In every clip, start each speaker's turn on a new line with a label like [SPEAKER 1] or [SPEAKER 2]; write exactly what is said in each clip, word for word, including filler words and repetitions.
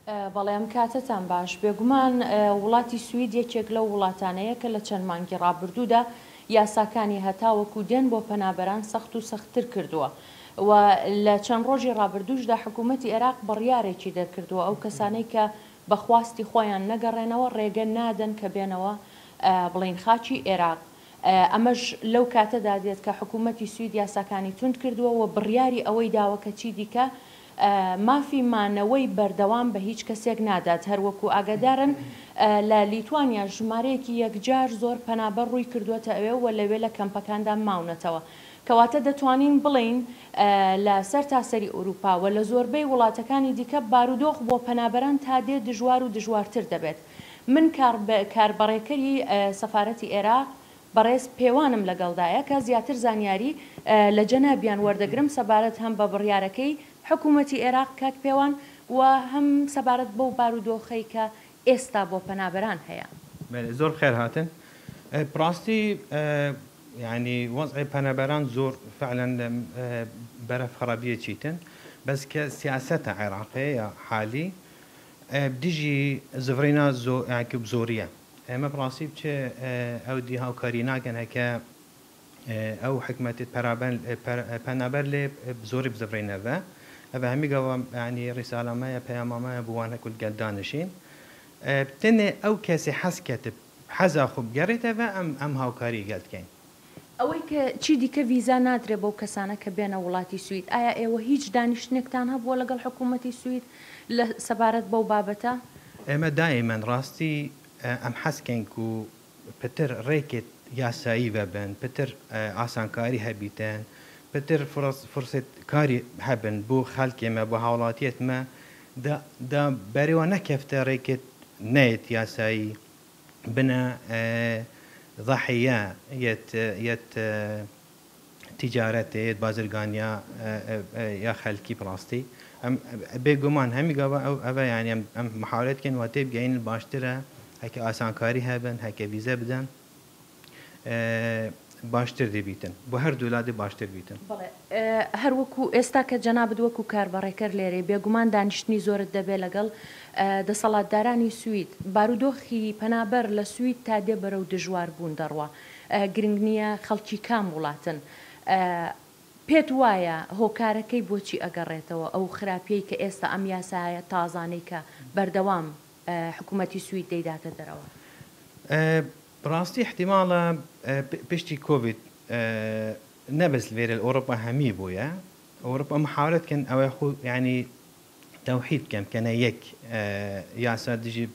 [SPEAKER 1] بەڵێم کاتتان باش بێگومان وڵاتی سوید یەکێک لەو وڵاتانەیە کە لە چەند مانگی ڕابردوودا یاساکانی هەتاوەکو دێن بۆ پەنابەران سەخت و سەختتر کردووە و لە چەند ڕۆژی ڕابردووشدا حکوومەتی عێراق بڕیارێکی دەرکردووە ئەو کەسانەی کە بەخواستی خۆیان نەگەڕێنەوە ڕێگە نادەن کە بێنەوە بڵین خاچی عێراق. ئەمەش لەو کاتەدا دێت کە حکوومەتی سوید یاساکانی تونند کردووە و بڕیاری ئەوەی داوە کە چی دیکە مافی مانەوەی بەردەوام بە هیچ کەسێک نادات. هەروەکو ئاگادارن لە لیتوانیا ژمارەیەکی یەکجار زۆر پەنابەر ڕووی کردووەتە ئەوێ و لەوێ لە کەمپەکاندا ماونەتەوە کەواتە دەتوانین بڵین لە سەر تاسەری ئەوروپا و لە زۆربەی وڵاتەکانی دیکە بارودۆخ بۆ پەنابەران تا دێ دژوار و دژوارتر دەبێت. من کاربڕێکەری سەفارەتی عێراق بەڕێز پێوانم لەگەڵدایە کە زیاتر زانیاری لە جەنابیان وەردەگرم سەبارەت هەم بە بڕیارەکەی حکوومەتی عێراق کاک پێوان و هەم سەبارەت بەو بارودۆخەی کە ئێستا بۆ پەنابەران هەیە.
[SPEAKER 2] زۆر خێر هاتن پڕاستی يعني وضع پەنابەران زۆر فعلا بەرەف خراپیە چیتن بەس کە سیاسەتە عێراقیە حالی دژی زڤڕینا زۆریە ئێمە پڕاستی بچێ ئەو دی هاوکاری ناکەن هەکە ئەو حکومەتی پەنابەر لێ زۆری بزڤڕینەوە ئەوە هەمیگەوە ینی ڕیسالەمەیە پەیامامەیە بوانە کولگەل دانشین بتنێ ئەو کەسی حەز کەتب حەزا خوب گەڕێتەوە ئەم ئەم هاوکاری گەلتکەین.
[SPEAKER 1] ئەوەی کە چی دیکە ویزا نادرێت بەو کەسانە کە بێنە وڵاتی سوید ئایا ئێوە هیچ دانیشتنێکتان هەبووە لەگەڵ حکوومەتی سوید لە سەبارەت بەو بابەتە؟
[SPEAKER 2] ئێمە دائیمەن ڕاستی ئەم حەزکەین و پتر ڕێکێت یاسایی ببن پتر ئاسانکاری هەبیتەن پتر فرسێت کاری هەبن بۆ خەڵکێمە بۆ هاوڵاتیەتمە دا بەرەوە نەکەفتە ڕێکێت نەیەت یاسایی بنە ضحية يت يت تجارة يت بازرگانيا يا خلكي بلاستي ام بيجومان هم يجوا او او يعني ام محاولات كان واتيب جايين باشترا هيك آسان كاري هبن هيك فيزا بدن باشتر دەبیتن بۆ هەر دوولادی باشتر بیتن.
[SPEAKER 1] هەر وەکو ئێستا کە جەنابەت وەکو کاربڕێکەر لێرێ بێگومان دانیشتنی زۆرت دەبێت لەگەڵ دەسەڵاتدارانی سوید بارودۆخی پەنابەر لە سوید تا دێ بەرەو دژوار بوون دەڕوە گرنگ نییە خەڵکی کام وڵاتن پێت وایە هۆکارەکەی بۆچی ئەگەڕێتەوە ئەو خراپیەی کە ئێستا ئەم یاسایە تازانەی کە بەردەوام حکوومەتی سوید دەیداتە دەرەوە؟
[SPEAKER 2] براستي احتمالا بشتي كوفيد نبس لفير أوروبا همي بويا أوروبا محاولة كان أو يخو يعني توحيد كم كان يك ياسا ديجي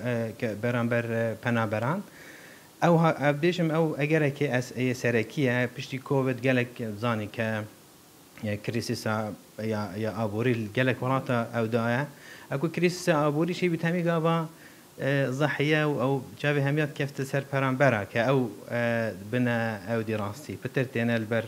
[SPEAKER 2] برامبر بنابران أو بديشم أو أجرك أس أي سركية بشتي كوفيد جالك زاني ك كريسيسا يا يا أبوري جالك وراتا أو دايا أكو كريسيسا أبوري شيء بتهمي جابا ضحية أو جابي هميات كيف تسر برامبرا كأو بنا أو دراستي بتر تينا البر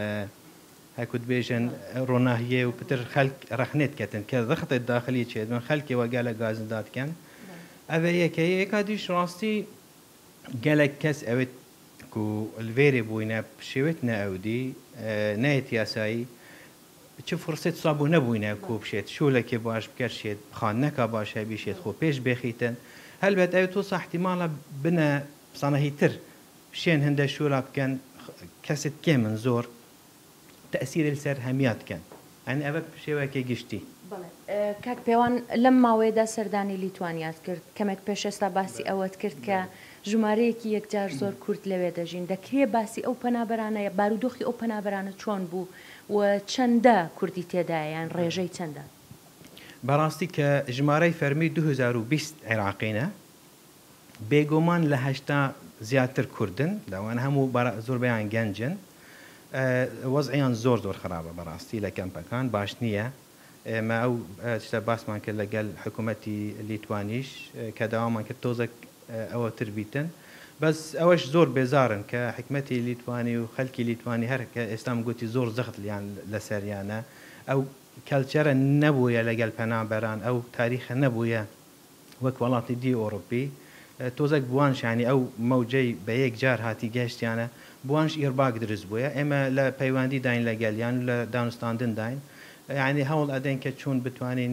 [SPEAKER 2] هكود بيجن روناهية وبتر خلق رخنت كتن كضغط الداخلي شيء من خلقي وقال غاز دات كان أبي كي كاديش راستي قالك كاس أوت كو الفيري بوينا بشيوتنا أودي نايت ياساي بتشوف فرصة صابو نبوينا كوب شيت شو لك باش بكرشيت خانك باش هبي شيت خو بيش بخيتن هل بت أو توصل احتمالا بنا صناهي تر شين هندا شو لاب كان كاسة كم من زور تأثير السر هميات كان يعني أبغى بشيء وكي جشتي.
[SPEAKER 1] بله كاك بيوان لما ويدا سرداني ليتوانيات كرت كمك بيشستا باسي أوت كرت كجماريكي يكجار زور كرت لويدا جين دكري باسي أو بنابرانا بارودوخي أو بنابرانا شون بو و چەندە کوردی تێدایان ڕێژەی چەندە؟
[SPEAKER 2] بەڕاستی کە ژمارەی فەرمی دو هزار و بیست عێراقینە بێگومان لە هەشتا زیاتر کوردن لەوانە هەموو زۆربەیان گەنجن وەزعیان زۆر زۆر خراپە بەڕاستی لە کەمپەکان باش نییە ئێمە ئەو شتە باسمان کرد لەگەڵ حکوومەتی لیتوانیش کە داوامان کرد تۆزێک ئەوەتر بیتن بس أوش زور بزارن كحكمتي ليتواني وخلكي ليتواني هركة إسلام قوتي زور زغط يعني لسريانا أو كالتشر النبوية لقال بنابران أو تاريخ النبوية وك والله دي أوروبي توزك بوانش يعني أو موجي بيك جار هاتي جاشت يعني بوانش إرباق درز بويا إما لا بيواندي داين لقال يعني لا داونستاندن داين يعني هول أدين كتشون بتوانين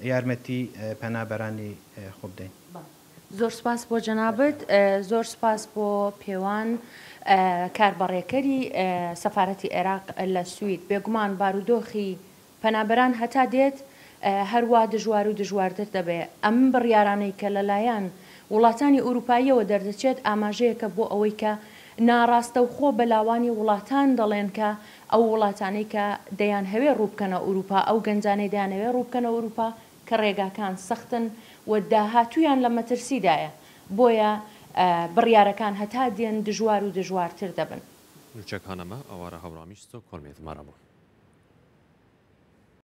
[SPEAKER 2] یارمەتی پەنابەرانی خۆ بدەین.
[SPEAKER 1] زۆر سپاس بۆ جەنابەت، زۆر سپاس بۆ پێوان کاربەڕێکەری سەفارەتی عێراق لە سوید. بێگومان بارودۆخی پەنابەران هەتا دێت هەروە دژوار و دژوارتر دەبێت. ئەم بڕیارانەی کە لەلایەن وڵاتانی ئوروپاییەوە دەردەچێت ئاماژەیەکە بۆ ئەوەی کە ناڕاستە و خۆ بەلاوانی وڵاتان دەڵێن کە ئەو وڵاتانەی کە دەیان هەوێ ڕووبکەنە ئوروپا، ئەو گەنجانەی دەیانەوێ ڕووبکەنە ئوروپا کە ڕێگاکان سەختن و داهاتوویان لە مەترسیدایە، بۆیە بڕیارەکان هەتا دێن دژوار و دژوارتر دەبن.
[SPEAKER 3] نوچەکانەمە ئەوارە هەورامیشتۆ کۆرمێت مارەبوو.